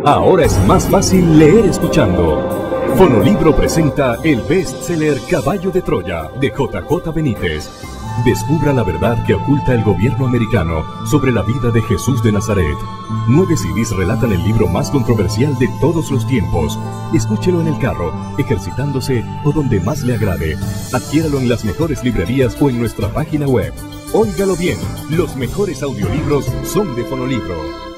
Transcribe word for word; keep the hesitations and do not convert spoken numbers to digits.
Ahora es más fácil leer escuchando. Fonolibro presenta el bestseller Caballo de Troya de J J Benítez. Descubra la verdad que oculta el gobierno americano sobre la vida de Jesús de Nazaret. Nueve C Ds relatan el libro más controversial de todos los tiempos. Escúchelo en el carro, ejercitándose o donde más le agrade. Adquiéralo en las mejores librerías o en nuestra página web. Óigalo bien, los mejores audiolibros son de Fonolibro.